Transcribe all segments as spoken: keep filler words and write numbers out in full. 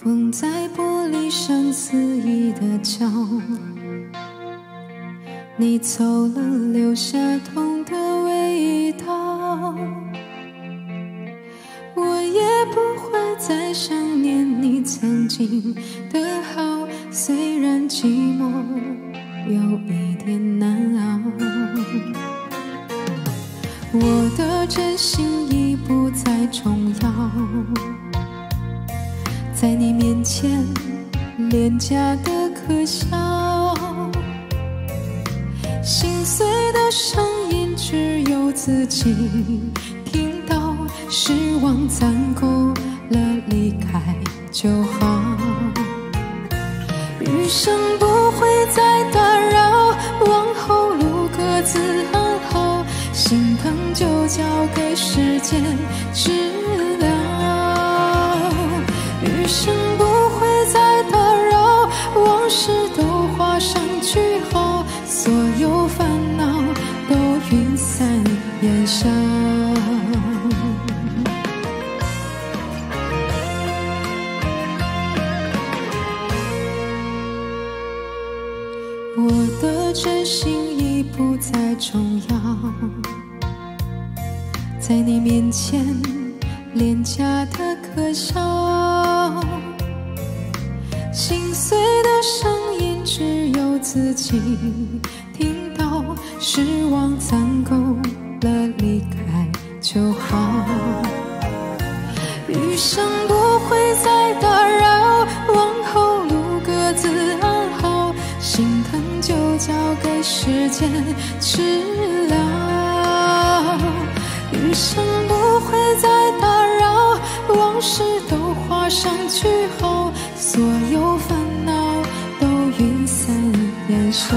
风在玻璃上肆意的叫，你走了，留下痛的味道。我也不会再想念你曾经的好，虽然寂寞有一点难熬。我的真心已不再重要，在你面前廉价的可笑，心碎的声音只有自己听到，失望攒够了离开就好，余生不会再打扰，往后路各自安好，心疼就交给时间治疗，余生不会再打扰，往事都画上句号，所有烦恼都云散烟消。我的真心已不再重要，在你面前廉价的可笑，心碎的声音只有自己听到，失望攒够了离开就好，余生不会再打扰，往后路各自安好，心疼就交给时间治疗，余生不会再打扰，往事都画上句号，所有烦恼都云散烟消，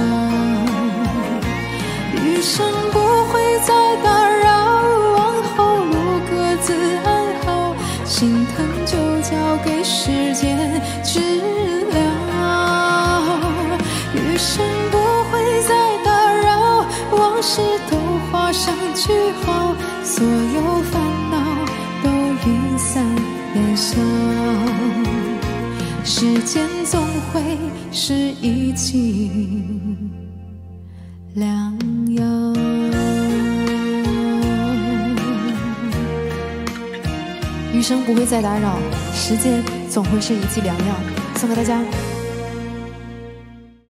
余生不会再打扰，往后路各自安好，心疼就交给时间治疗，余生不会再打扰，往事都画上句号，所有烦恼都云散烟消，时间总会是一剂良药。 余生不会再打扰，时间总会是一剂良药，送给大家。